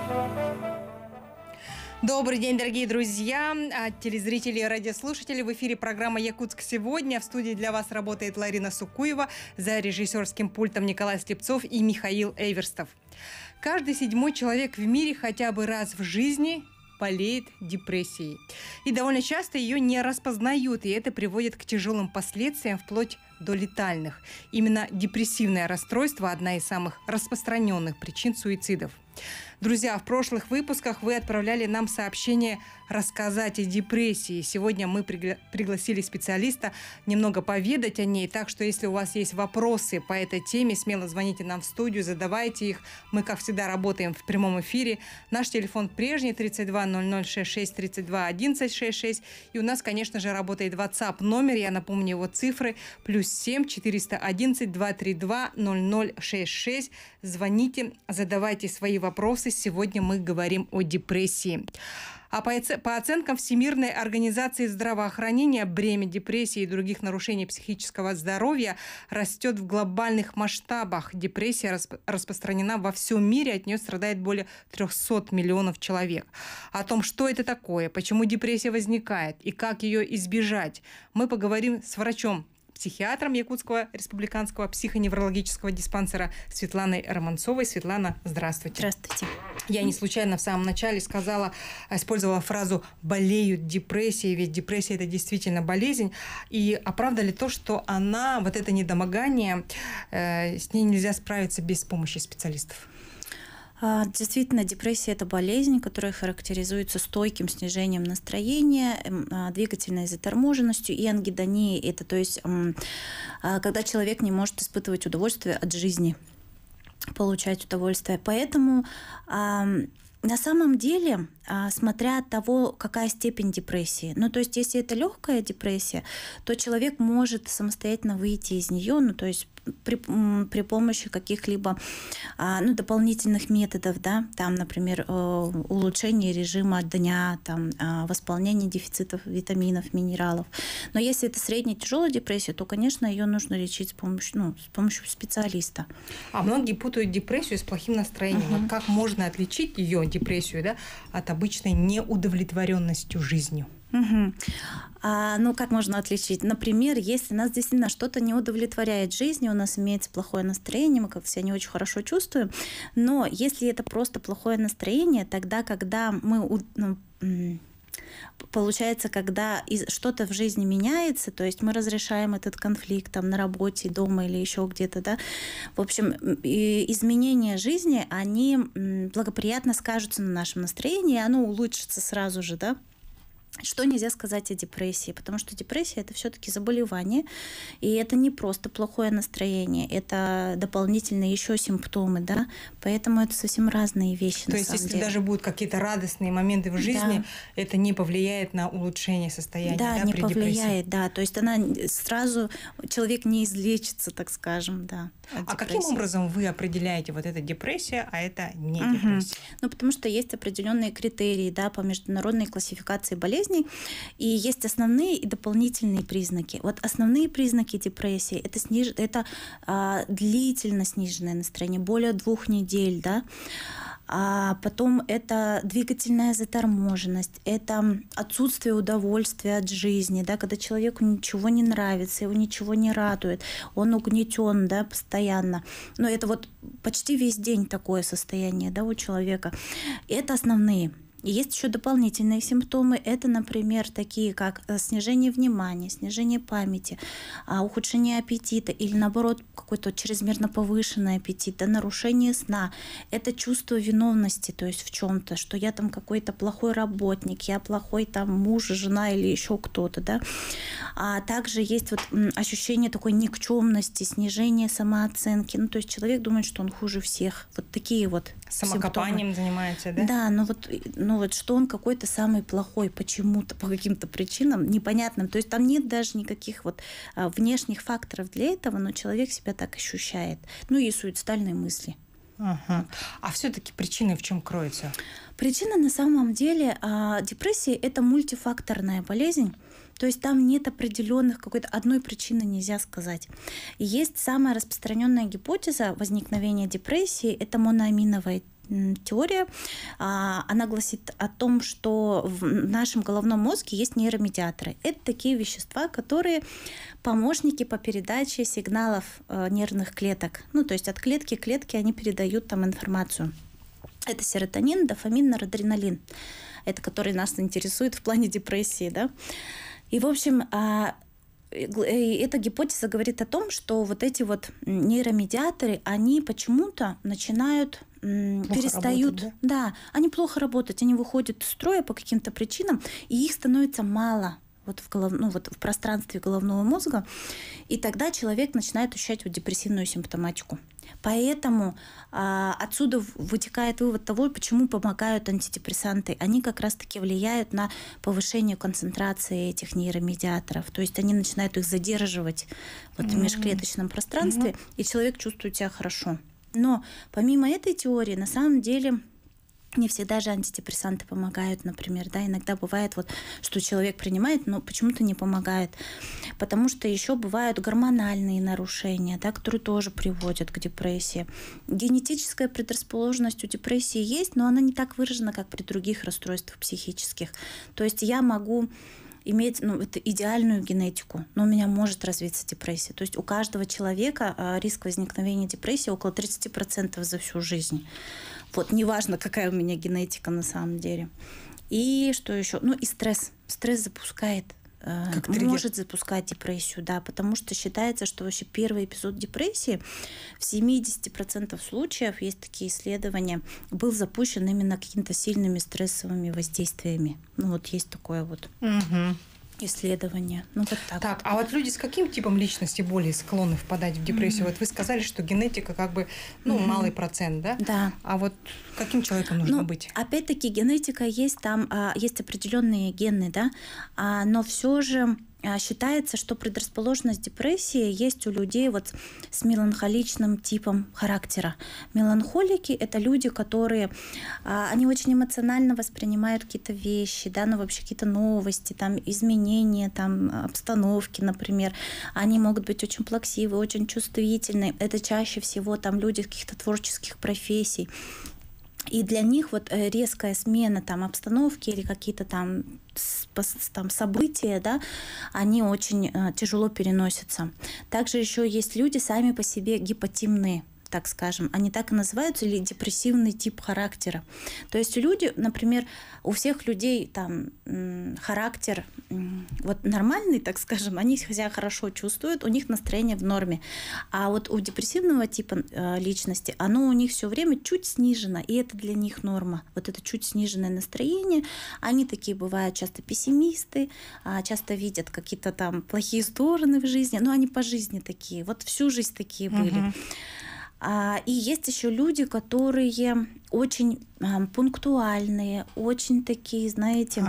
Добрый день, дорогие друзья, телезрители и радиослушатели. В эфире программа «Якутск сегодня». В студии для вас работает Ларина Сукуева, за режиссерским пультом Николай Слепцов и Михаил Эверстов. Каждый 7-й человек в мире хотя бы раз в жизни болеет депрессией. И довольно часто ее не распознают, и это приводит к тяжелым последствиям, вплоть до летальных. Именно депрессивное расстройство – одна из самых распространенных причин суицидов. Друзья, в прошлых выпусках вы отправляли нам сообщение рассказать о депрессии. Сегодня мы пригласили специалиста немного поведать о ней. Так что, если у вас есть вопросы по этой теме, смело звоните нам в студию, задавайте их. Мы, как всегда, работаем в прямом эфире. Наш телефон прежний 32 00 66 32 11 66. И у нас, конечно же, работает WhatsApp номер. Я напомню его цифры. +7 411 232 0066. Звоните, задавайте свои вопросы. Сегодня мы говорим о депрессии. А по оценкам Всемирной организации здравоохранения, бремя депрессии и других нарушений психического здоровья растет в глобальных масштабах. Депрессия распространена во всем мире, от нее страдает более 300 миллионов человек. О том, что это такое, почему депрессия возникает и как ее избежать, мы поговорим с врачом-психиатром Якутского республиканского психоневрологического диспансера Светланой Романцовой. Светлана, здравствуйте. Здравствуйте. Я не случайно в самом начале использовала фразу «болеют депрессией», ведь депрессия – это действительно болезнь. А правда ли то, что вот это недомогание, с ней нельзя справиться без помощи специалистов? Действительно, депрессия – это болезнь, которая характеризуется стойким снижением настроения, двигательной заторможенностью и ангидонией. Это то есть, когда человек не может испытывать удовольствие от жизни, получать удовольствие. Поэтому на самом деле, смотря от того, какая степень депрессии, то есть если это легкая депрессия, то человек может самостоятельно выйти из нее, то есть при помощи каких-либо дополнительных методов, да, там, например, улучшение режима дня, там, восполнение дефицитов витаминов, минералов. Но если это средняя тяжелая депрессия, то, конечно, ее нужно лечить с помощью специалиста. А многие путают депрессию с плохим настроением. Как можно отличить ее, депрессию, да, от обычной неудовлетворенностью жизнью? Как можно отличить? Например, если нас действительно что-то не удовлетворяет в жизни, у нас имеется плохое настроение, мы как-то себя не очень хорошо чувствуем, но если это просто плохое настроение, тогда, когда получается, когда что-то в жизни меняется, то есть мы разрешаем этот конфликт там на работе, дома или еще где-то, да, в общем, изменения жизни, они благоприятно скажутся на нашем настроении, и оно улучшится сразу же, да. Что нельзя сказать о депрессии? Потому что депрессия – это все-таки заболевание, и это не просто плохое настроение, это дополнительные еще симптомы, да, поэтому это совсем разные вещи. То есть, если даже будут какие-то радостные моменты в жизни, это не повлияет на улучшение состояния, да, да, не при повлияет, депрессии? Да, то есть она сразу, человек не излечится, так скажем, да. А каким образом вы определяете, вот это депрессия, а это не депрессия? Потому что есть определенные критерии, да, по международной классификации болезней, и есть основные и дополнительные признаки. Вот основные признаки депрессии – это длительно сниженное настроение, более 2 недель, да. А потом это двигательная заторможенность, это отсутствие удовольствия от жизни, да, когда человеку ничего не нравится, его ничего не радует, он угнетен, да, постоянно. Но это вот почти весь день такое состояние, да, у человека. И это основные. И есть еще дополнительные симптомы. Это, например, такие как снижение внимания, снижение памяти, ухудшение аппетита или, наоборот, какой-то чрезмерно повышенный аппетит, да, нарушение сна. Это чувство виновности, то есть в чем-то, что я там какой-то плохой работник, я плохой там муж, жена или еще кто-то, да. А также есть вот ощущение такой никчемности, снижение самооценки. То есть человек думает, что он хуже всех. Вот такие вот самокопанием симптомы. Занимается, да? Да, но вот что он какой-то самый плохой почему-то, по каким-то причинам непонятным. То есть там нет даже никаких вот внешних факторов для этого, но человек себя так ощущает. И суицидальные мысли. Ага. А все-таки причины в чем кроются? Причина на самом деле депрессии – это мультифакторная болезнь. То есть там нет определенных, какой-то одной причины нельзя сказать. И есть самая распространенная гипотеза возникновения депрессии – это моноаминовая теория. Она гласит о том, что в нашем головном мозге есть нейромедиаторы. Это такие вещества, которые помощники по передаче сигналов нервных клеток. Ну, то есть от клетки к клетке они передают там информацию. Это серотонин, дофамин, норадреналин. Это который нас интересует в плане депрессии, да. И, в общем, эта гипотеза говорит о том, что вот эти вот нейромедиаторы, они почему-то начинают перестают, работать, да, они плохо работают, они выходят из строя по каким-то причинам, и их становится мало вот в пространстве головного мозга, и тогда человек начинает ощущать вот депрессивную симптоматику. Поэтому отсюда вытекает вывод того, почему помогают антидепрессанты. Они как раз-таки влияют на повышение концентрации этих нейромедиаторов. То есть они начинают их задерживать вот в межклеточном пространстве, и человек чувствует себя хорошо. Но помимо этой теории, на самом деле, не всегда же антидепрессанты помогают, например, да, иногда бывает вот, что человек принимает, но почему-то не помогает, потому что еще бывают гормональные нарушения, да, которые тоже приводят к депрессии. Генетическая предрасположенность у депрессии есть, но она не так выражена, как при других расстройствах психических. То есть я могу иметь это идеальную генетику, но у меня может развиться депрессия. То есть у каждого человека риск возникновения депрессии около 30% за всю жизнь. Вот, неважно, какая у меня генетика на самом деле. И что еще? И стресс. Стресс запускает, может запускать депрессию, да, потому что считается, что вообще первый эпизод депрессии в 70% случаев, есть такие исследования, был запущен именно какими-то сильными стрессовыми воздействиями. Вот есть такое вот исследование. Вот так. Так, а вот люди с каким типом личности более склонны впадать в депрессию? Вот вы сказали, что генетика как бы, малый процент, да? Да. А вот каким человеком нужно быть? Опять-таки генетика есть, там есть определенные гены, да, но все же считается, что предрасположенность к депрессии есть у людей вот с меланхоличным типом характера. Меланхолики — это люди, которые они очень эмоционально воспринимают какие-то вещи, да, вообще какие-то новости, там, изменения там, обстановки, например. Они могут быть очень плаксивы, очень чувствительны. Это чаще всего там, люди каких-то творческих профессий. И для них вот резкая смена там, обстановки или какие-то там события, да, они очень тяжело переносятся. Также еще есть люди сами по себе гипотимные, так скажем. Они так и называются, или депрессивный тип характера. То есть люди, например, у всех людей там характер вот нормальный, так скажем, они себя хорошо чувствуют, у них настроение в норме. А вот у депрессивного типа личности, оно у них все время чуть снижено, и это для них норма. Вот это чуть сниженное настроение, они такие бывают часто пессимисты, часто видят какие-то там плохие стороны в жизни, но они по жизни такие, вот всю жизнь такие были. И есть еще люди, которые очень пунктуальные, очень такие, знаете,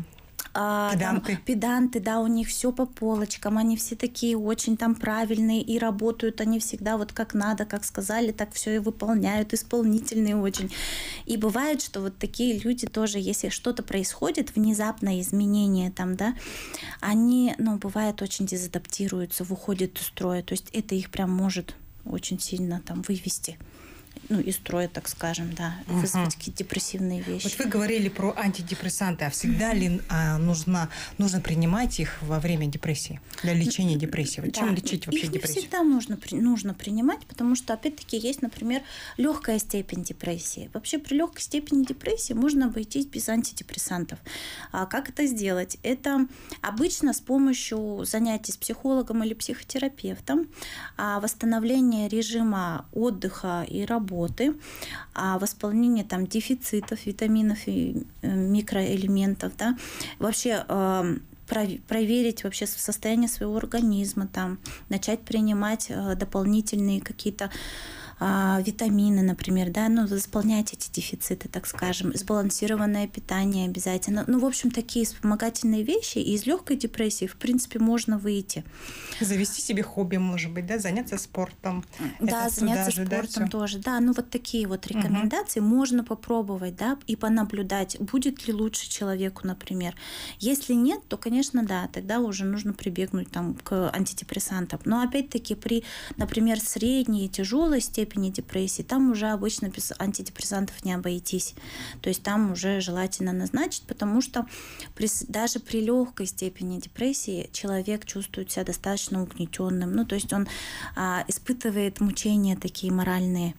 педанты, да, у них все по полочкам, они все такие очень там правильные, и работают они всегда вот как надо, как сказали, так все и выполняют, исполнительные очень. И бывает, что вот такие люди тоже, если что-то происходит, внезапное изменение там, да, они, бывает, очень дезадаптируются, выходят из строя, то есть это их прям может очень сильно там вывести из строя, так скажем, да, вызвать какие-то депрессивные вещи. Вот вы говорили про антидепрессанты, а всегда ли нужно принимать их во время депрессии, для лечения депрессии? Вот чем лечить вообще депрессию? Их не всегда нужно принимать, потому что, опять-таки, есть, например, легкая степень депрессии. Вообще при легкой степени депрессии можно обойтись без антидепрессантов. А как это сделать? Это обычно с помощью занятий с психологом или психотерапевтом, восстановление режима отдыха и работы, восполнение там дефицитов витаминов и микроэлементов, да, вообще проверить вообще состояние своего организма, там, начать принимать дополнительные какие-то витамины, например, да, восполнять эти дефициты, так скажем, сбалансированное питание обязательно. В общем, такие вспомогательные вещи, и из легкой депрессии, в принципе, можно выйти. Завести себе хобби, может быть, да, заняться спортом. Да, заняться спортом тоже. Да, вот такие вот рекомендации можно попробовать, да, и понаблюдать, будет ли лучше человеку, например. Если нет, то, конечно, да, тогда уже нужно прибегнуть там к антидепрессантам. Но опять-таки при, например, средней и тяжелой степени степени депрессии, там уже обычно без антидепрессантов не обойтись. То есть там уже желательно назначить, потому что даже при легкой степени депрессии человек чувствует себя достаточно угнетенным. Ну, то есть он испытывает мучения такие моральные,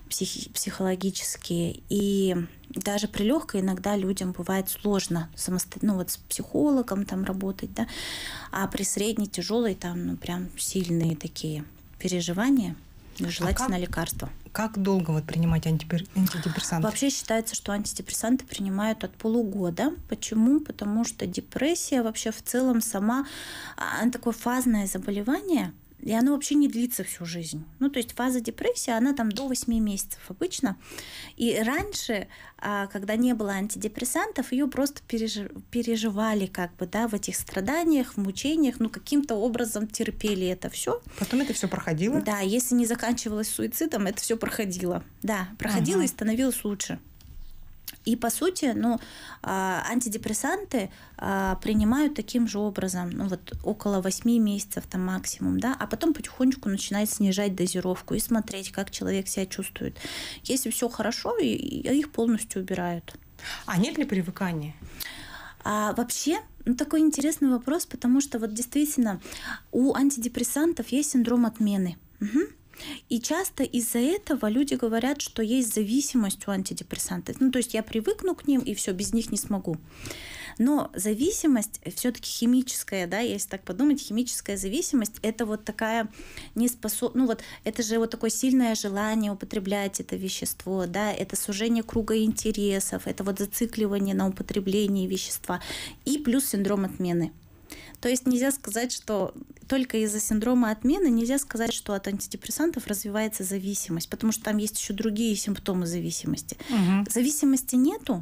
психологические. И даже при легкой иногда людям бывает сложно самостоятельно, ну, вот с психологом там работать, да, а при средней, тяжелой там, ну, прям сильные такие переживания, желательно лекарства. Как долго вот принимать антидепрессанты? Вообще считается, что антидепрессанты принимают от полугода. Почему? Потому что депрессия вообще в целом сама, она такое фазное заболевание, и оно вообще не длится всю жизнь. Ну, то есть фаза депрессии, она там до 8 месяцев обычно. И раньше, когда не было антидепрессантов, ее просто переживали как бы, да, в этих страданиях, в мучениях, ну, каким-то образом терпели это все. Потом это все проходило? Да, если не заканчивалось суицидом, это все проходило. Да, проходило и становилось лучше. И, по сути, ну, антидепрессанты принимают таким же образом, ну, вот около 8 месяцев там максимум, да, а потом потихонечку начинают снижать дозировку и смотреть, как человек себя чувствует. Если все хорошо, их полностью убирают. А нет ли привыкания? Вообще, ну, такой интересный вопрос, потому что вот действительно у антидепрессантов есть синдром отмены. Угу. И часто из-за этого люди говорят, что есть зависимость у антидепрессантов. Ну, то есть я привыкну к ним, и все, без них не смогу. Но зависимость все-таки химическая, да, если так подумать, химическая зависимость – это вот такая неспособность, ну вот это же вот такое сильное желание употреблять это вещество, да, это сужение круга интересов, это вот зацикливание на употреблении вещества и плюс синдром отмены. То есть нельзя сказать, что только из-за синдрома отмены нельзя сказать, что от антидепрессантов развивается зависимость, потому что там есть еще другие симптомы зависимости. Угу. Зависимости нету,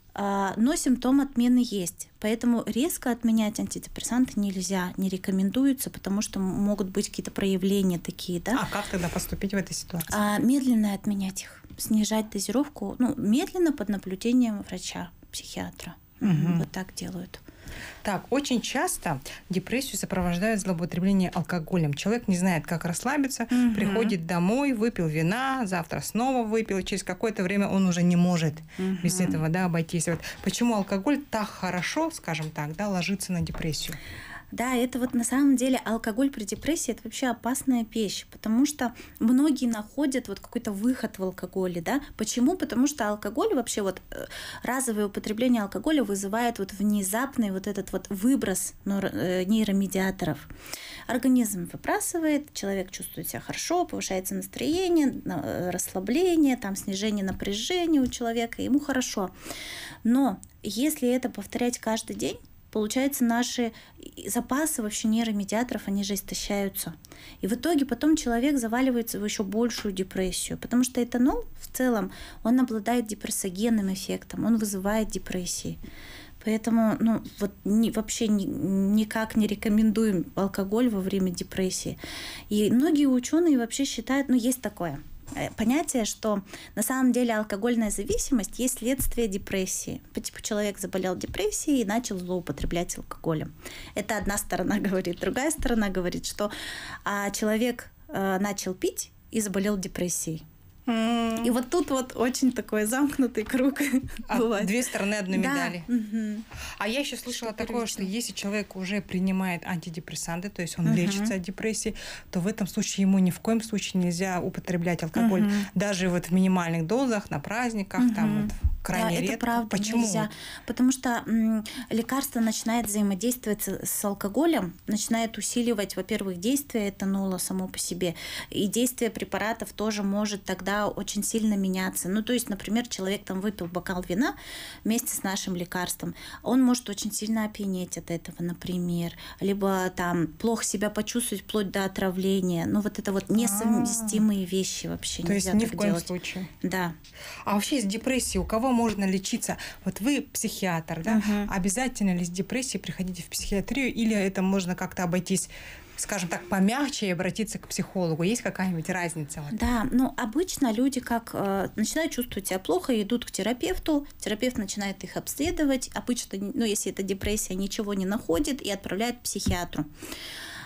но симптом отмены есть. Поэтому резко отменять антидепрессанты нельзя, не рекомендуется, потому что могут быть какие-то проявления такие. Да? А как тогда поступить в этой ситуации? Медленно отменять их, снижать дозировку, ну, медленно под наблюдением врача, психиатра. Угу. Вот так делают. Так, очень часто депрессию сопровождают злоупотребление алкоголем. Человек не знает, как расслабиться, приходит домой, выпил вина, завтра снова выпил, и через какое-то время он уже не может без этого, да, обойтись. Вот почему алкоголь так хорошо, скажем так, да, ложится на депрессию? Да, это вот на самом деле алкоголь при депрессии – это вообще опасная вещь, потому что многие находят вот какой-то выход в алкоголе, да. Почему? Потому что алкоголь вообще вот разовое употребление алкоголя вызывает вот внезапный вот этот вот выброс нейромедиаторов. Организм выбрасывает, человек чувствует себя хорошо, повышается настроение, расслабление, там снижение напряжения у человека, ему хорошо. Но если это повторять каждый день, получается, наши запасы вообще нейромедиаторов, они же истощаются. И в итоге потом человек заваливается в еще большую депрессию, потому что этанол в целом, он обладает депрессогенным эффектом, он вызывает депрессии. Поэтому ну, вот вообще никак не рекомендуем алкоголь во время депрессии. И многие ученые вообще считают, ну есть такое понятие, что на самом деле алкогольная зависимость есть следствие депрессии. Типа человек заболел депрессией и начал злоупотреблять алкоголем. Это одна сторона говорит. Другая сторона говорит, что человек начал пить и заболел депрессией. И вот тут вот очень такой замкнутый круг бывает. Две стороны одной медали. Угу. А я еще слышала такое, что если человек уже принимает антидепрессанты, то есть он лечится от депрессии, то в этом случае ему ни в коем случае нельзя употреблять алкоголь. Даже вот в минимальных дозах, на праздниках, там вот крайне редко. Это правда. Почему? Нельзя. Потому что лекарство начинает взаимодействовать с алкоголем, начинает усиливать, во-первых, действие этанола само по себе, и действие препаратов тоже может тогда очень сильно меняться. Ну, то есть, например, человек там выпил бокал вина вместе с нашим лекарством, он может очень сильно опьянеть от этого, например, либо там плохо себя почувствовать вплоть до отравления. Ну, вот это вот несовместимые вещи вообще то нельзя есть так ни в коем делать. случае. Да. А вообще с депрессией у кого можно лечиться? Вот вы психиатр, да? Обязательно ли с депрессией приходите в психиатрию, или это можно как-то обойтись, скажем так, помягче и обратиться к психологу? Есть какая-нибудь разница? Да, ну обычно люди как начинают чувствовать себя плохо и идут к терапевту, терапевт начинает их обследовать, обычно, ну если это депрессия, ничего не находит и отправляет к психиатру.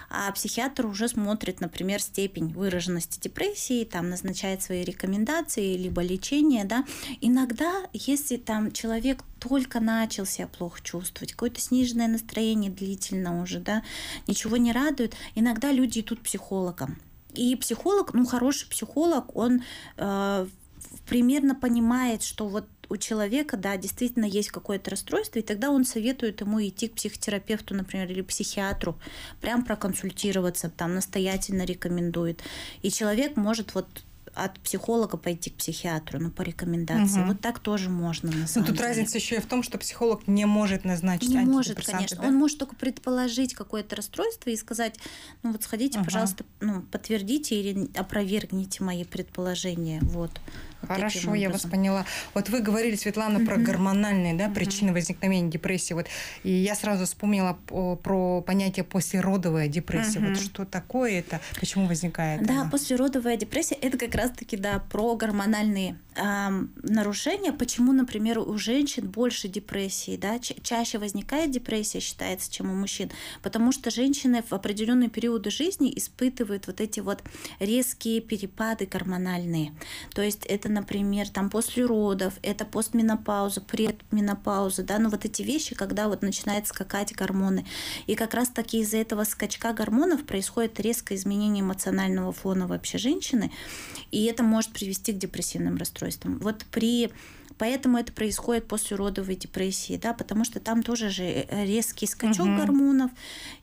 а психиатр уже смотрит, например, степень выраженности депрессии, там назначает свои рекомендации, либо лечение, да. Иногда, если там человек только начал себя плохо чувствовать, какое-то сниженное настроение длительно уже, да, ничего не радует, иногда люди идут к психологам. И психолог, ну, хороший психолог, он примерно понимает, что вот у человека, да, действительно есть какое-то расстройство, и тогда он советует ему идти к психотерапевту, например, или психиатру, прям проконсультироваться, там, настоятельно рекомендует. И человек может вот от психолога пойти к психиатру, ну, по рекомендации. Вот так тоже можно, на самом тут деле. разница еще и в том, что психолог не может назначить не антидепрессанты. может, конечно. Да? Он может только предположить какое-то расстройство и сказать, ну вот сходите, пожалуйста, ну, подтвердите или опровергните мои предположения. Вот. Хорошо, я вас поняла. Вот вы говорили, Светлана, про гормональные, да, причины возникновения депрессии. Вот, и я сразу вспомнила про понятие послеродовая депрессия. Вот что такое это? Почему возникает Да, она? послеродовая депрессия – это как раз-таки, да, про гормональные нарушения. Почему, например, у женщин больше депрессии, да, чаще возникает депрессия, считается, чем у мужчин? Потому что женщины в определенные периоды жизни испытывают вот эти вот резкие перепады гормональные. То есть это, например, там после родов, это постменопауза, предменопауза, да, ну вот эти вещи, когда вот начинают скакать гормоны. И как раз-таки из-за этого скачка гормонов происходит резкое изменение эмоционального фона вообще женщины, и это может привести к депрессивным расстройствам. Вот поэтому это происходит после родовой депрессии, да, потому что там тоже же резкий скачок гормонов,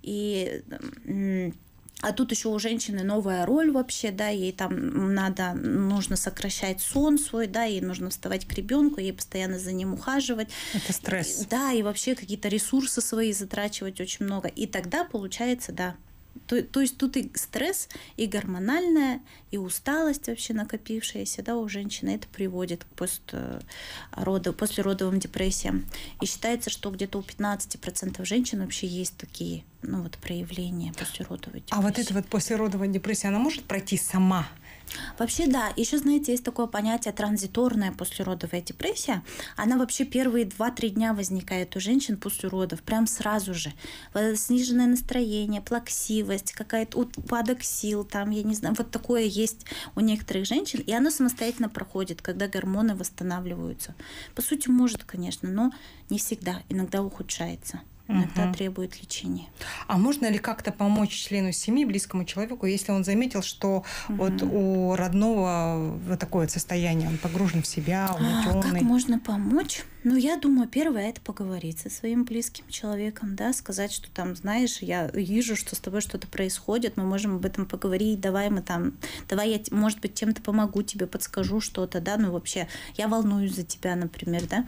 а тут еще у женщины новая роль вообще, да, ей там нужно сокращать сон свой, да, ей нужно вставать к ребенку, ей постоянно за ним ухаживать. Это стресс. Да, и вообще какие-то ресурсы свои затрачивать очень много. И тогда получается, да. То есть тут и стресс, и гормональная, и усталость вообще накопившаяся, да, у женщины. Это приводит к послеродовым депрессиям. И считается, что где-то у 15% женщин вообще есть такие, ну, вот, проявления послеродовой депрессии. А вот эта вот послеродовая депрессия, она может пройти сама? Вообще, да. Еще, знаете, есть такое понятие транзиторная послеродовая депрессия. Она вообще первые 2-3 дня возникает у женщин после родов, прям сразу же. Сниженное настроение, плаксивость, какая-то упадок сил, там, я не знаю, вот такое есть у некоторых женщин, и оно самостоятельно проходит, когда гормоны восстанавливаются. По сути, может, конечно, но не всегда, иногда ухудшается. Иногда требует лечения. А можно ли как-то помочь члену семьи, близкому человеку, если он заметил, что вот у родного вот такое вот состояние, он погружен в себя, угнетённый? Как можно помочь? Ну, я думаю, первое – это поговорить со своим близким человеком, да, сказать, что там, знаешь, я вижу, что с тобой что-то происходит, мы можем об этом поговорить, давай я, может быть, чем-то помогу тебе, подскажу что-то, да, ну, вообще, я волнуюсь за тебя, например, да.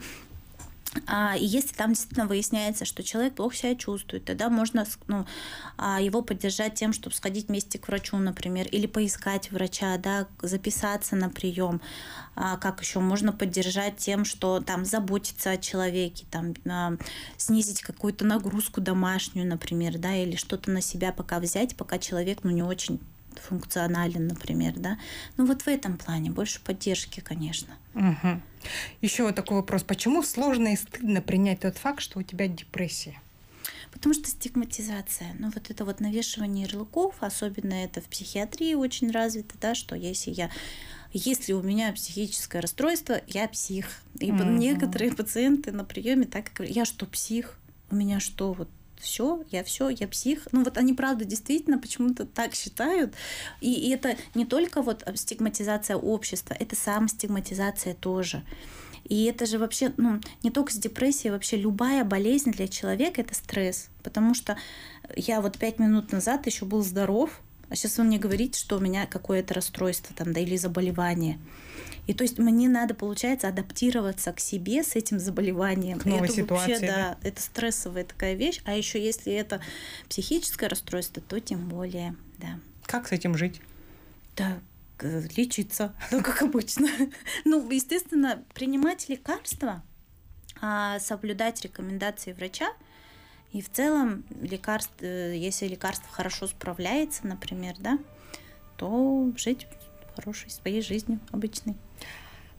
И если там действительно выясняется, что человек плохо себя чувствует, тогда можно его поддержать тем, чтобы сходить вместе к врачу, например, или поискать врача, да, записаться на прием. Как еще можно поддержать тем, что там заботиться о человеке, там, снизить какую-то нагрузку домашнюю, например, да, или что-то на себя пока взять, пока человек не очень функционален, например, да. Ну вот в этом плане больше поддержки, конечно. Еще вот такой вопрос. Почему сложно и стыдно принять тот факт, что у тебя депрессия? Потому что стигматизация. Ну вот это вот навешивание ярлыков, особенно это в психиатрии очень развито, да, что если у меня психическое расстройство, я псих. И некоторые пациенты на приеме так и говорят: я что, псих? У меня что, вот я псих. Ну вот они, правда, действительно почему-то так считают. И это не только вот стигматизация общества, это самостигматизация тоже. И это же вообще, не только с депрессией, вообще любая болезнь для человека – это стресс. Потому что я вот 5 минут назад еще был здоров, а сейчас вы мне говорите, что у меня какое-то расстройство там, да, или заболевание. И то есть мне надо, получается, адаптироваться к себе с этим заболеванием. К новой это ситуации. Вообще, да, это стрессовая такая вещь. А еще если это психическое расстройство, то тем более, да. Как с этим жить? Да, лечиться, как обычно. Ну, естественно, принимать лекарства, соблюдать рекомендации врача. И в целом если лекарство хорошо справляется, например, да, то жить хорошей своей жизнью обычной.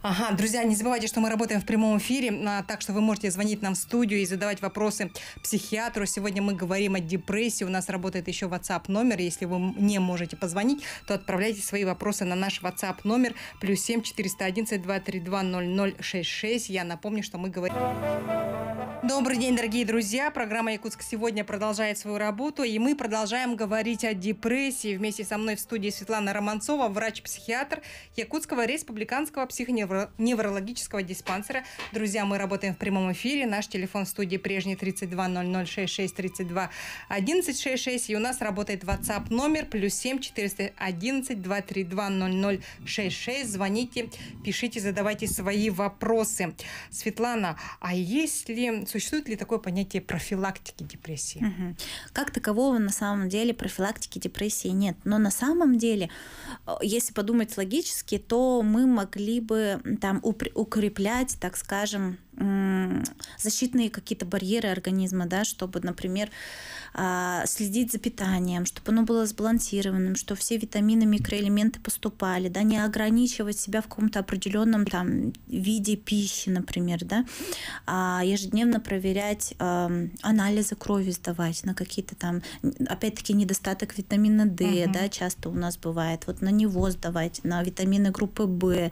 Ага, друзья, не забывайте, что мы работаем в прямом эфире, так что вы можете звонить нам в студию и задавать вопросы психиатру. Сегодня мы говорим о депрессии. У нас работает еще WhatsApp номер. Если вы не можете позвонить, то отправляйте свои вопросы на наш WhatsApp номер +7 411 232 0066. Я напомню, что мы говорим... Добрый день, дорогие друзья. Программа «Якутск сегодня» продолжает свою работу, и мы продолжаем говорить о депрессии. Вместе со мной в студии Светлана Романцова, врач-психиатр Якутского республиканского психоневрологического диспансера. Друзья, мы работаем в прямом эфире. Наш телефон в студии прежний 32 0066 32 11 66. И у нас работает WhatsApp номер +7 411 232 0066. Звоните, пишите, задавайте свои вопросы. Светлана, а существует ли такое понятие профилактики депрессии? Угу. Как такового на самом деле профилактики депрессии нет. Но на самом деле, если подумать логически, то мы могли бы там укреплять, так скажем, защитные какие-то барьеры организма, да, чтобы, например, следить за питанием, чтобы оно было сбалансированным, что все витамины, микроэлементы поступали, да, не ограничивать себя в каком-то определенном там виде пищи, например, да, ежедневно проверять анализы крови, сдавать на какие-то там, опять-таки, недостаток витамина D, да, часто у нас бывает, вот на него сдавать, на витамины группы В.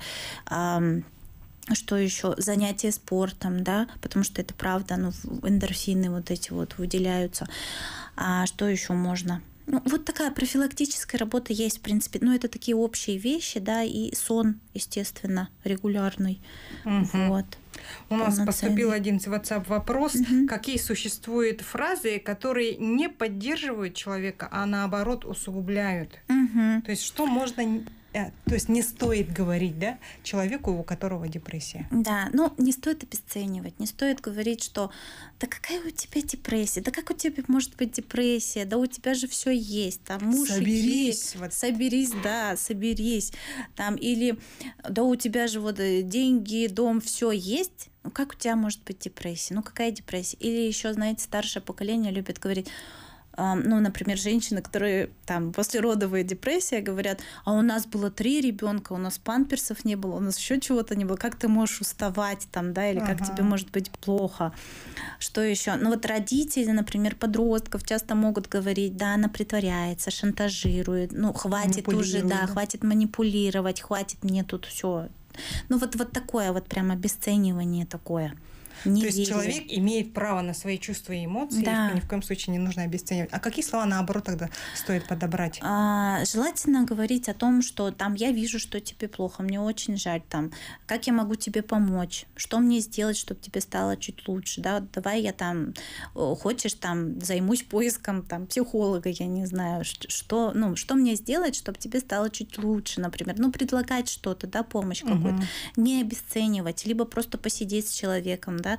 Что еще? Занятия спортом, да, потому что это правда, эндорфины вот эти вот выделяются. А что еще можно? Вот такая профилактическая работа есть, в принципе. Это такие общие вещи, да, и сон, естественно, регулярный. Вот. У нас поступил один WhatsApp вопрос. Какие существуют фразы, которые не поддерживают человека, а наоборот усугубляют? То есть что можно... То есть не стоит говорить, да, человеку, у которого депрессия. Да, не стоит обесценивать, не стоит говорить, что да какая у тебя депрессия, да как у тебя может быть депрессия, да у тебя же все есть, там муж соберись, соберись, да, соберись, там или да у тебя же вот деньги, дом, все есть, как у тебя может быть депрессия, какая депрессия? Или еще, знаете, старшее поколение любит говорить. Например, женщины, которые там послеродовая депрессия, говорят, а у нас было 3 ребенка, у нас памперсов не было, у нас еще чего-то не было. Как ты можешь уставать там, да, или как тебе может быть плохо? Что еще? Родители, например, подростков часто могут говорить, да, она притворяется, шантажирует, хватит уже, да, хватит манипулировать, хватит мне тут все. Вот такое вот прям обесценивание такое. То есть человек имеет право на свои чувства и эмоции, да. И ни в коем случае не нужно обесценивать. А какие слова, наоборот, тогда стоит подобрать? Желательно говорить о том, что там я вижу, что тебе плохо, мне очень жаль, там, как я могу тебе помочь, что мне сделать, чтобы тебе стало чуть лучше, да, давай я там, хочешь, там, займусь поиском там, психолога, я не знаю, что мне сделать, чтобы тебе стало чуть лучше, например, предлагать что-то, да, помощь какую-то, не обесценивать, либо просто посидеть с человеком, да,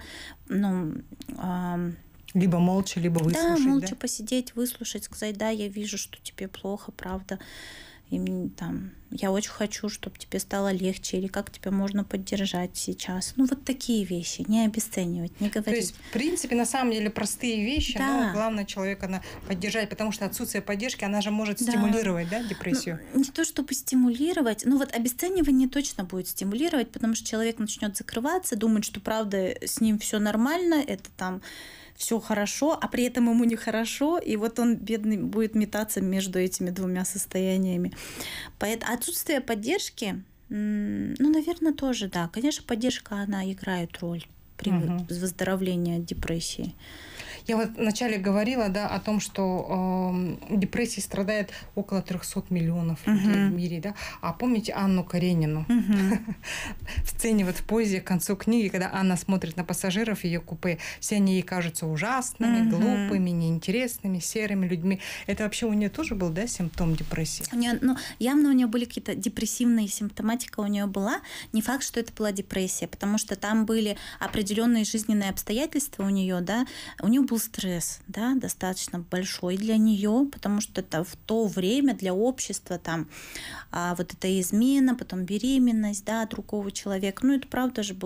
либо молча, либо выслушать. Да, молча посидеть, выслушать, сказать, да, я вижу, что тебе плохо, правда. И там, я очень хочу, чтобы тебе стало легче, или как тебя можно поддержать сейчас. Вот такие вещи, не обесценивать, не говорить. То есть, в принципе, на самом деле простые вещи, да. Но главное человека поддержать, потому что отсутствие поддержки, она же может стимулировать, да, депрессию? Не то чтобы стимулировать, обесценивание точно будет стимулировать, потому что человек начнет закрываться, думать, что правда с ним все нормально, это там все хорошо, а при этом ему нехорошо, и вот он, бедный, будет метаться между этими двумя состояниями. Поэтому отсутствие поддержки, наверное, тоже, да. Конечно, поддержка, она играет роль при выздоровлении от депрессии. Я вот вначале говорила, да, о том, что депрессией страдает около 300 миллионов людей в мире, да. А помните Анну Каренину? В сцене вот в поезде к концу книги, когда Анна смотрит на пассажиров в ее купе, все они ей кажутся ужасными, глупыми, неинтересными, серыми людьми. Это вообще у нее тоже был, да, симптом депрессии? Явно у нее были какие-то депрессивные симптоматика у нее была. Не факт, что это была депрессия, потому что там были определенные жизненные обстоятельства у нее, да. У нее был стресс, да, достаточно большой для нее, потому что это в то время для общества там вот эта измена, потом беременность, да, другого человека. Это правда же было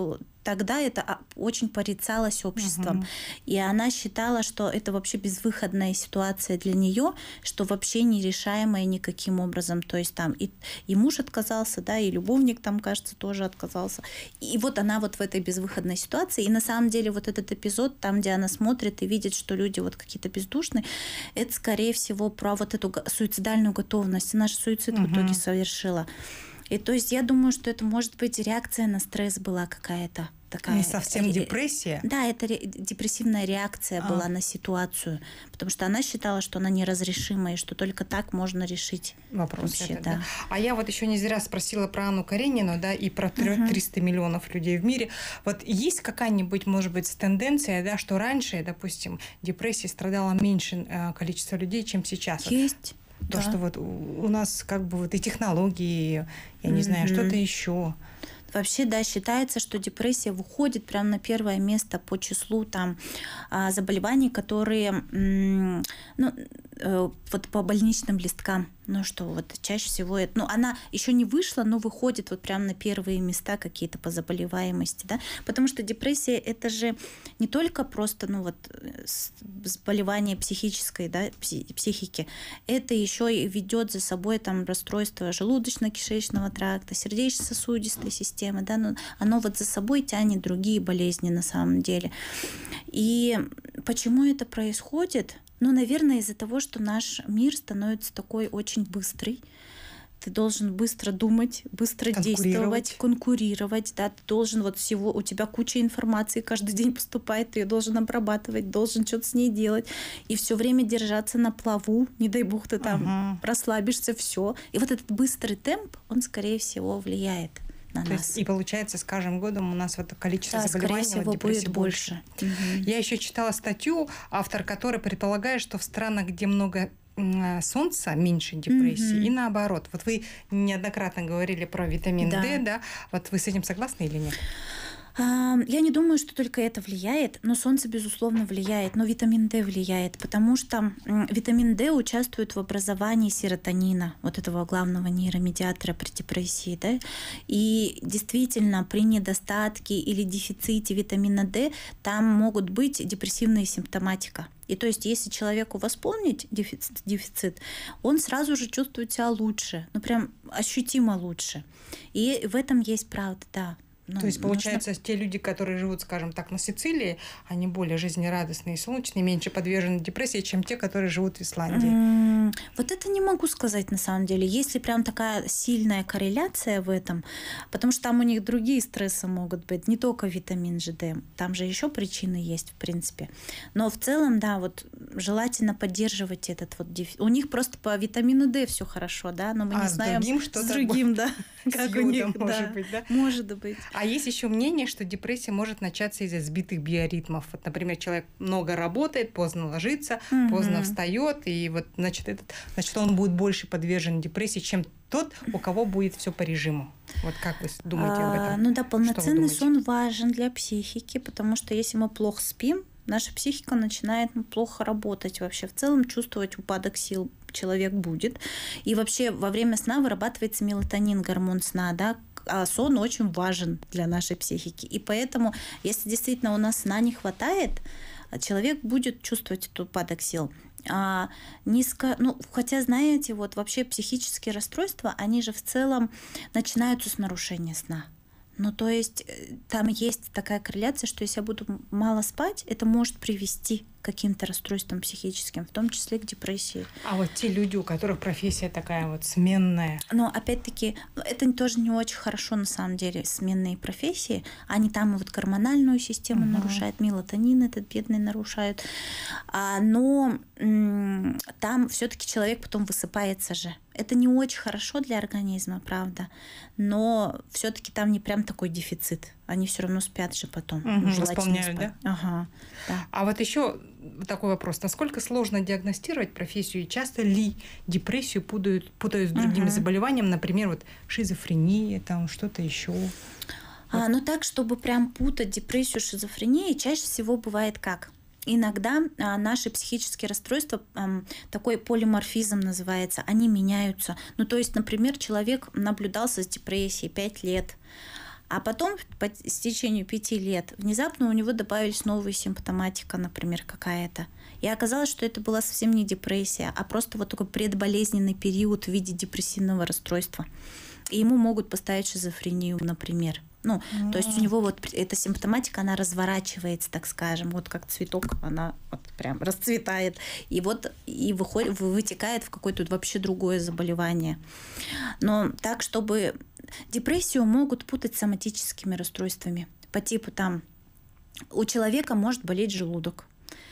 тогда это очень порицалось обществом. И она считала, что это вообще безвыходная ситуация для нее, что вообще нерешаемая никаким образом. То есть там и муж отказался, да, и любовник там, кажется, тоже отказался. И вот она вот в этой безвыходной ситуации. И на самом деле вот этот эпизод, там, где она смотрит и видит, что люди вот какие-то бездушные, это, скорее всего, про вот эту суицидальную готовность. Она же суицид в итоге совершила. И то есть я думаю, что это может быть реакция на стресс была какая-то такая. Не совсем депрессия? Да, это депрессивная реакция была на ситуацию, потому что она считала, что она неразрешима, и что только так можно решить вопрос. Вообще, это, да. А я вот еще не зря спросила про Анну Каренину, да, и про 300 миллионов людей в мире. Вот есть какая-нибудь, может быть, тенденция, да, что раньше, допустим, депрессией страдало меньше количество людей, чем сейчас? Есть. То, что вот у нас как бы вот и технологии, я не знаю, что-то еще. Вообще, да, считается, что депрессия выходит прямо на первое место по числу там заболеваний, которые вот по больничным листкам. Ну что, вот чаще всего это... Ну, она еще не вышла, но выходит вот прямо на первые места какие-то по заболеваемости, да? Потому что депрессия — это же не только просто, ну вот, заболевание психической, да, психики. Это еще и ведет за собой там расстройство желудочно-кишечного тракта, сердечно-сосудистой системы, да? Но оно вот за собой тянет другие болезни на самом деле. И почему это происходит? Ну, наверное, из-за того, что наш мир становится такой очень быстрый. Ты должен быстро думать, быстро действовать, конкурировать. Да? Ты должен вот всего, у тебя куча информации каждый день поступает, ты ее должен обрабатывать, должен что-то с ней делать. И все время держаться на плаву. Не дай бог ты там расслабишься, все. И вот этот быстрый темп, он, скорее всего, влияет. То есть, и получается, с каждым годом у нас вот количество заболеваний, скорее всего, будет больше. Я еще читала статью, автор которой предполагает, что в странах, где много солнца, меньше депрессии, и наоборот. Вот вы неоднократно говорили про витамин D, да? Вот вы с этим согласны или нет? Я не думаю, что только это влияет, но солнце, безусловно, влияет, но витамин D влияет, потому что витамин D участвует в образовании серотонина, вот этого главного нейромедиатора при депрессии, да? И действительно, при недостатке или дефиците витамина D там могут быть депрессивные симптоматика. И то есть, если человеку восполнить дефицит, он сразу же чувствует себя лучше, ну прям ощутимо лучше. И в этом есть правда, да. То есть, получается, те люди, которые живут, скажем так, на Сицилии, они более жизнерадостные и солнечные, меньше подвержены депрессии, чем те, которые живут в Исландии. Вот это не могу сказать на самом деле. Есть ли прям такая сильная корреляция в этом? Потому что там у них другие стрессы могут быть, не только витамин D. Там же еще причины есть, в принципе. Но в целом, да, вот желательно поддерживать этот вот дефицит. У них просто по витамину D все хорошо, да, но мы не знаем с другим, да, как у них, может быть, да? Может быть. А есть еще мнение, что депрессия может начаться из-за сбитых биоритмов. Вот, например, человек много работает, поздно ложится, поздно встает, и вот, значит, он будет больше подвержен депрессии, чем тот, у кого будет все по режиму. Вот как вы думаете об этом? Ну да, полноценный сон важен для психики, потому что если мы плохо спим, наша психика начинает плохо работать вообще. В целом чувствовать упадок сил человек будет. И вообще во время сна вырабатывается мелатонин, гормон сна, да, а сон очень важен для нашей психики. И поэтому, если действительно у нас сна не хватает, человек будет чувствовать этот упадок сил. Хотя, знаете, вот вообще психические расстройства, они же в целом начинаются с нарушения сна. Ну, то есть там есть такая корреляция, что если я буду мало спать, это может привести к каким-то расстройствам психическим, в том числе к депрессии. А вот те люди, у которых профессия такая вот сменная? Но опять-таки, это тоже не очень хорошо на самом деле, сменные профессии. Они там вот гормональную систему нарушают, мелатонин этот бедный нарушают. Но там все-таки человек потом высыпается же. Это не очень хорошо для организма, правда, но все-таки там не прям такой дефицит. Они все равно спят же потом. Восполняют, да? Ага, да. А вот еще такой вопрос. Насколько сложно диагностировать профессию и часто ли депрессию путают с другими заболеваниями, например, вот шизофрения, там что-то еще? Ну так, чтобы прям путать депрессию с шизофренией, чаще всего бывает как? Иногда наши психические расстройства, такой полиморфизм называется, они меняются. Ну, то есть, например, человек наблюдался с депрессией 5 лет, А потом, по истечению 5 лет, внезапно у него добавились новые симптоматика, например, какая-то. И оказалось, что это была совсем не депрессия, а просто вот такой предболезненный период в виде депрессивного расстройства. И ему могут поставить шизофрению, например. Ну, то есть у него вот эта симптоматика, она разворачивается, так скажем, вот как цветок, она вот прям расцветает, и вот и вытекает в какое-то вообще другое заболевание. Но так, чтобы депрессию могут путать с соматическими расстройствами. По типу там у человека может болеть желудок.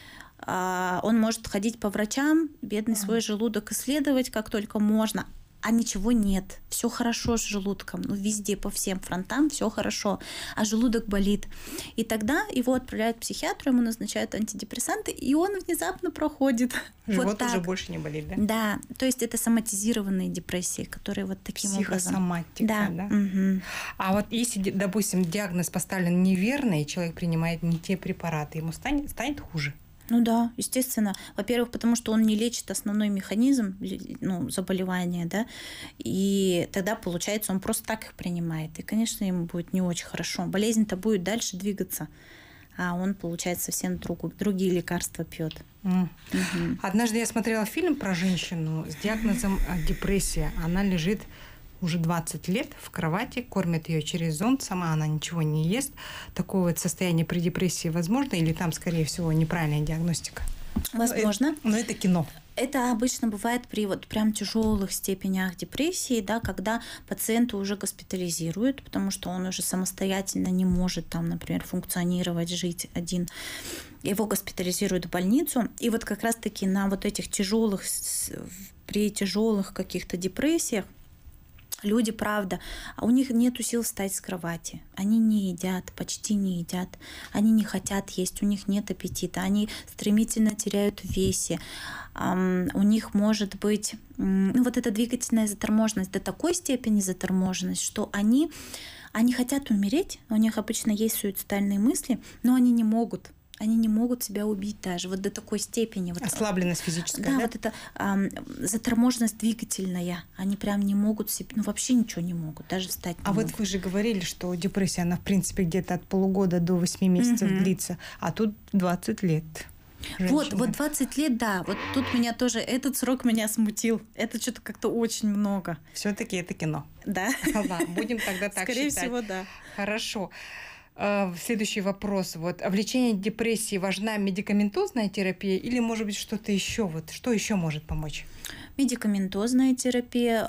Он может ходить по врачам, бедный свой желудок исследовать как только можно, а ничего нет. Все хорошо с желудком. Ну, везде, по всем фронтам все хорошо. А желудок болит. И тогда его отправляют к психиатру, ему назначают антидепрессанты, и он внезапно проходит. Живот вот уже больше не болит, да? Да. То есть это соматизированные депрессии, которые вот таким образом. Психосоматика, да? Угу. А вот если, допустим, диагноз поставлен неверный, и человек принимает не те препараты, ему станет хуже? Ну да, естественно. Во-первых, потому что он не лечит основной механизм заболевания, да, и тогда, получается, он просто так их принимает. И, конечно, ему будет не очень хорошо. Болезнь-то будет дальше двигаться, а он, получается, совсем другие лекарства пьет. Угу. Однажды я смотрела фильм про женщину с диагнозом депрессия. Она лежит уже 20 лет в кровати, кормят ее через зонд, сама она ничего не ест. Такое вот состояние при депрессии возможно или там, скорее всего, неправильная диагностика? Возможно. Но это кино. Это обычно бывает при вот прям тяжелых степенях депрессии, да, когда пациента уже госпитализируют, потому что он уже самостоятельно не может там, например, функционировать, жить один. Его госпитализируют в больницу. И вот как раз-таки на вот этих при тяжелых каких-то депрессиях люди, правда, у них нет сил встать с кровати. Они не едят, почти не едят. Они не хотят есть, у них нет аппетита. Они стремительно теряют в весе. У них может быть вот эта двигательная заторможенность, до такой степени заторможенность, что они хотят умереть, у них обычно есть суицидальные мысли, но они не могут. Они не могут себя убить даже, вот до такой степени. Вот, ослабленность физическая, да? Да, вот эта заторможенность двигательная. Они прям не могут себе, вообще ничего не могут, даже встать не могут. Вот вы же говорили, что депрессия, она, в принципе, где-то от полугода до 8 месяцев длится, а тут 20 лет. Вот 20 лет, да. Вот тут меня тоже, этот срок меня смутил. Это что-то как-то очень много. Все-таки это кино. Да. Будем тогда так Скорее считать. всего, да. Хорошо. Следующий вопрос. Вот, в лечении депрессии важна медикаментозная терапия или, может быть, что-то еще? Вот, что еще может помочь? Медикаментозная терапия.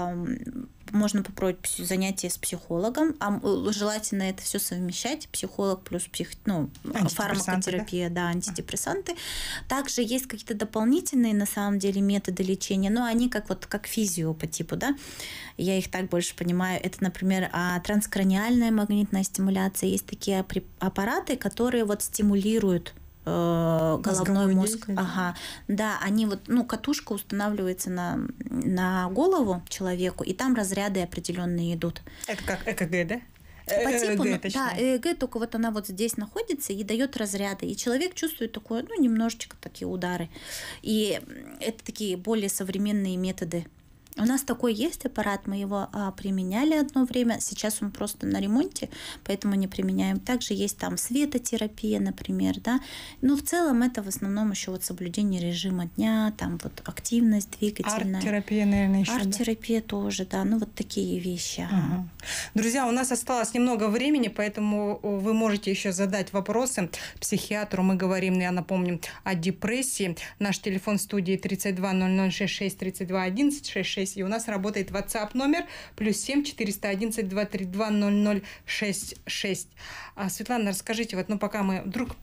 Можно попробовать занятия с психологом. Желательно это все совмещать. Психолог плюс фармакотерапия, да, антидепрессанты. Также есть какие-то дополнительные, на самом деле, методы лечения, но они как физио по типу, да. Я их так больше понимаю. Это, например, транскраниальная магнитная стимуляция. Есть такие аппараты, которые вот стимулируют головной мозг. Ага. Да, они вот, катушка устанавливается на голову человеку, и там разряды определенные идут. Это как ЭКГ, да? По типу, да, ЭЭГ, только вот она вот здесь находится и дает разряды. И человек чувствует такое, немножечко такие удары. И это такие более современные методы. У нас такой есть аппарат, мы его применяли одно время, сейчас он просто на ремонте, поэтому не применяем. Также есть там светотерапия, например, да. Но в целом это в основном еще вот соблюдение режима дня, там вот активность двигательная. Арт-терапия, наверное, еще. Арт-терапия тоже, да, вот такие вещи. Ага. Друзья, у нас осталось немного времени, поэтому вы можете еще задать вопросы психиатру. Мы говорим, я напомню, о депрессии. Наш телефон в студии 32 0066 32 11 66. И у нас работает WhatsApp номер +7 411 232 0066. Светлана, расскажите, пока мы вдруг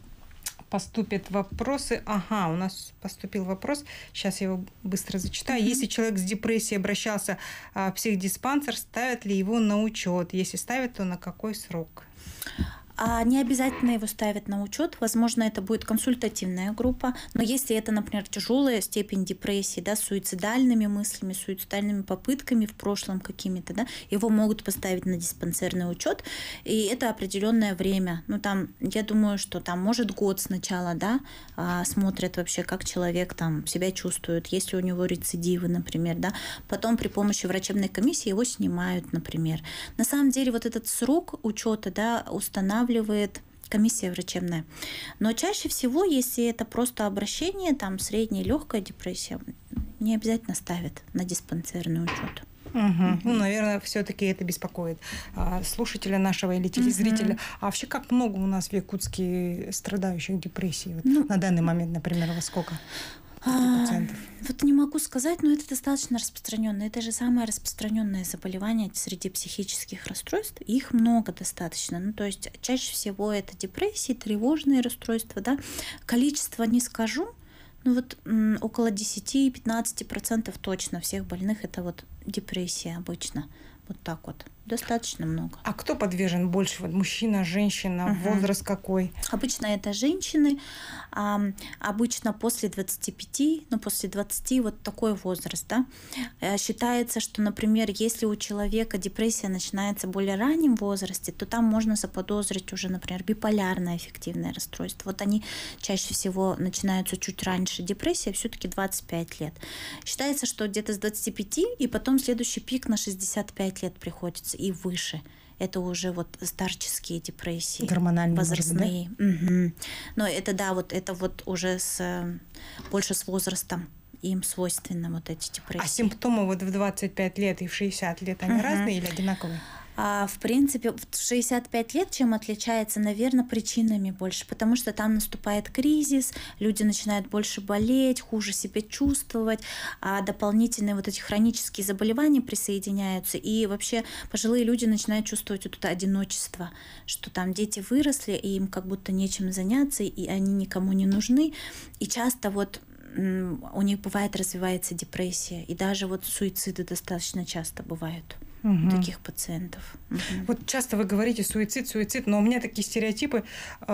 поступят вопросы. Ага, у нас поступил вопрос. Сейчас я его быстро зачитаю. Если человек с депрессией обращался в психдиспансер, ставят ли его на учет? Если ставят, то на какой срок? Не обязательно его ставят на учет. Возможно, это будет консультативная группа. Но если это, например, тяжелая степень депрессии, да, с суицидальными мыслями, суицидальными попытками в прошлом какими-то, да, его могут поставить на диспансерный учет. И это определенное время. Ну, там, я думаю, что там, может, год сначала, да, смотрят вообще, как человек там себя чувствует, есть ли у него рецидивы, например, да. Потом при помощи врачебной комиссии его снимают, например. На самом деле, вот этот срок учета, да, устанавливает комиссия врачебная. Но чаще всего, если это просто обращение, там средняя легкая депрессия, не обязательно ставят на диспансерный учет. Угу. Ну, наверное, все-таки это беспокоит слушателя нашего или телезрителя. А вообще, как много у нас в Якутске страдающих депрессией? Вот на данный момент, например, во сколько? Вот не могу сказать, но это достаточно распространенное. Это же самое распространенное заболевание среди психических расстройств. Их много достаточно. Ну, то есть чаще всего это депрессии, тревожные расстройства. Да? Количество не скажу, но вот около 10-15% точно всех больных это вот депрессия обычно. Вот так вот. Достаточно много. А кто подвержен больше? Вот мужчина, женщина, возраст какой? Обычно это женщины. Обычно после 25, ну после 20 вот такой возраст. Да? Считается, что, например, если у человека депрессия начинается в более раннем возрасте, то там можно заподозрить уже, например, биполярное аффективное расстройство. Вот они чаще всего начинаются чуть раньше. Депрессия все-таки 25 лет. Считается, что где-то с 25 и потом следующий пик на 65 лет приходится и выше. Это уже вот старческие депрессии. Гормональные. Возрастные. Да? Угу. Но это, да, вот это вот уже больше с возрастом им свойственно вот эти депрессии. А симптомы вот в 25 лет и в 60 лет, они разные или одинаковые? В принципе, в 65 лет чем отличается, наверное, причинами больше, потому что там наступает кризис, люди начинают больше болеть, хуже себя чувствовать, а дополнительные вот эти хронические заболевания присоединяются, и вообще пожилые люди начинают чувствовать вот это одиночество, что там дети выросли, и им как будто нечем заняться, и они никому не нужны, и часто вот у них бывает развивается депрессия, и даже вот суициды достаточно часто бывают. Таких пациентов. Вот часто вы говорите суицид, но у меня такие стереотипы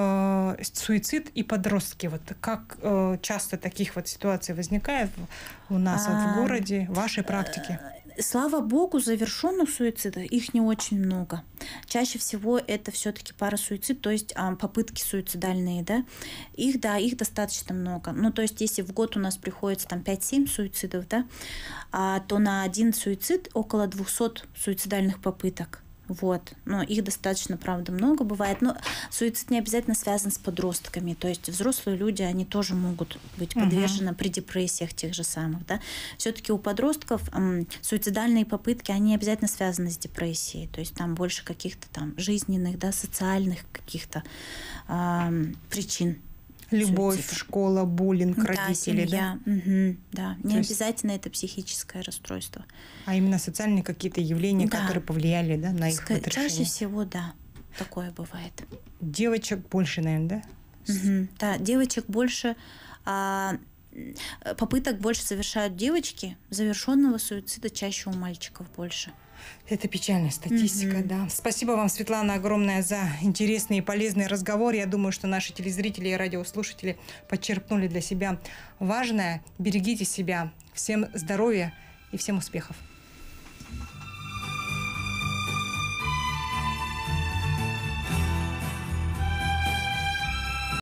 суицид и подростки. Вот как часто таких вот ситуаций возникает у нас в городе, в вашей практике? Слава богу, завершенных суицидов их не очень много. Чаще всего это все-таки парасуицид, то есть попытки суицидальные, да. Их достаточно много. Ну, то есть, если в год у нас приходится там 5-7 суицидов, да, то на один суицид около 200 суицидальных попыток. Вот. Но их достаточно, правда, много бывает. Но суицид не обязательно связан с подростками. То есть взрослые люди, они тоже могут быть подвержены при депрессиях тех же самых. Да? Все-таки у подростков суицидальные попытки, они обязательно связаны с депрессией. То есть там больше каких-то там жизненных, да, социальных каких-то причин. Любовь, суицида. Школа, буллинг, родители, семья. Да? Не обязательно это психическое расстройство. А именно социальные какие-то явления, которые повлияли, да, на их решение. Чаще всего, да, такое бывает. Девочек больше, наверное, да? Да, девочек больше, попыток больше совершают девочки, завершенного суицида чаще у мальчиков больше. Это печальная статистика, да. Спасибо вам, Светлана, огромное за интересный и полезный разговор. Я думаю, что наши телезрители и радиослушатели подчерпнули для себя важное. Берегите себя. Всем здоровья и всем успехов.